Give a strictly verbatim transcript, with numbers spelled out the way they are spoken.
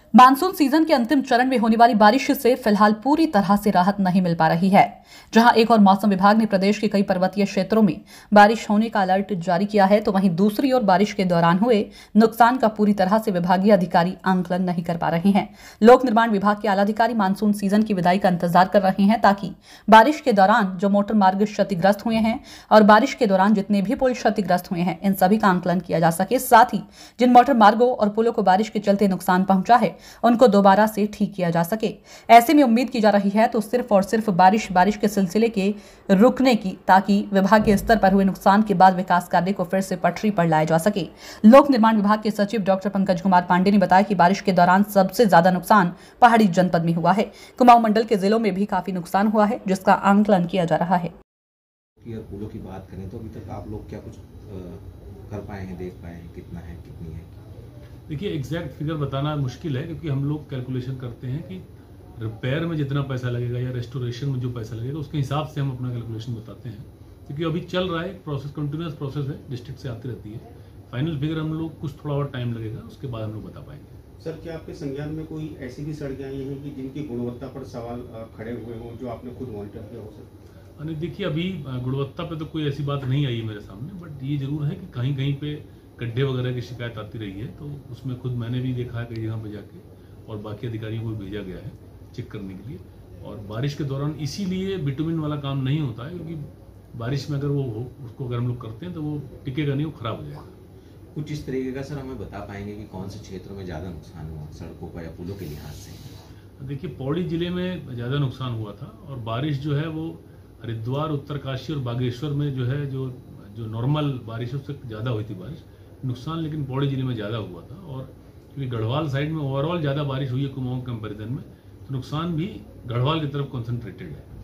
Monsoon season के अंतिम चरण में होने वाली बारिश से फिलहाल पूरी तरह से राहत नहीं मिल पा रही है। जहां एक और मौसम विभाग ने प्रदेश के कई पर्वतीय क्षेत्रों में बारिश होने का अलर्ट जारी किया है, तो वहीं दूसरी ओर बारिश के दौरान हुए नुकसान का पूरी तरह से विभागीय अधिकारी आंकलन नहीं कर पा रहे हैं। लोक निर्माण विभाग के आला अधिकारी मानसून सीजन की विदाई का इंतजार कर रहे हैं, ताकि बारिश के दौरान जो मोटर मार्ग क्षतिग्रस्त हुए हैं और बारिश के दौरान जितने भी पुल क्षतिग्रस्त हुए हैं, इन सभी का आंकलन किया जा सके। साथ ही जिन मोटर मार्गों और पुलों को बारिश के चलते नुकसान पहुंचा है, उनको दोबारा से ठीक किया जा सके। ऐसे में उम्मीद की जा रही है तो सिर्फ और सिर्फ बारिश बारिश के सिलसिले के रुकने की, ताकि विभाग के स्तर पर हुए नुकसान के बाद विकास कार्य को फिर से पटरी पर लाया जा सके। लोक निर्माण विभाग के सचिव डॉक्टर पंकज कुमार पांडे ने बताया कि बारिश के दौरान सबसे ज्यादा नुकसान पहाड़ी जनपद में हुआ है। कुमाऊं मंडल के जिलों में भी काफी नुकसान हुआ है, जिसका आंकलन किया जा रहा है। पुलों की बात करें तो अभी तक आप लोग क्या कुछ कर पाए हैं, देख पाए हैं, कितना है, कितनी है? देखिए, एग्जैक्ट फिगर बताना मुश्किल है, क्योंकि हम लोग कैलकुलेशन करते हैं कि रिपेयर में जितना पैसा लगेगा या रेस्टोरेशन में जो पैसा लगेगा उसके हिसाब से हम अपना कैलकुलेशन बताते हैं, क्योंकि अभी चल रहा है प्रोसेस, कंटिन्यूस प्रोसेस है, डिस्ट्रिक्ट से आती रहती है। फाइनल फिगर हम लोग कुछ थोड़ा और टाइम लगेगा, उसके बाद हम लोग बता पाएंगे। सर, क्या आपके संज्ञान में कोई ऐसी भी सड़कें आई हैं कि जिनकी गुणवत्ता पर सवाल खड़े हुए हों, जो आपने खुद मॉनिटर किया हो? सर नहीं, देखिए, अभी गुणवत्ता पे तो कोई ऐसी बात नहीं आई है मेरे सामने, बट ये जरूर है कि कहीं कहीं पे गड्ढे वगैरह की शिकायत आती रही है, तो उसमें खुद मैंने भी देखा है कई जगह पे जाके, और बाकी अधिकारियों को भेजा गया है चेक करने के लिए। और बारिश के दौरान इसीलिए बिटुमिन वाला काम नहीं होता है, क्योंकि बारिश में अगर वो हो, उसको अगर हम लोग करते हैं तो वो टिकेगा नहीं, वो खराब हो जाएगा। कुछ इस तरीके का सर हमें बता पाएंगे कि कौन से क्षेत्रों में ज़्यादा नुकसान हुआ सड़कों का या पुलों के लिहाज से? देखिए, पौड़ी जिले में ज़्यादा नुकसान हुआ था, और बारिश जो है वो हरिद्वार, उत्तरकाशी और बागेश्वर में जो है जो जो नॉर्मल बारिश उससे ज़्यादा हुई थी बारिश, नुकसान लेकिन पौड़ी जिले में ज़्यादा हुआ था। और क्योंकि गढ़वाल साइड में ओवरऑल ज़्यादा बारिश हुई है कुमाऊं कंपैरिजन में, तो नुकसान भी गढ़वाल की तरफ कॉन्सेंट्रेटेड है।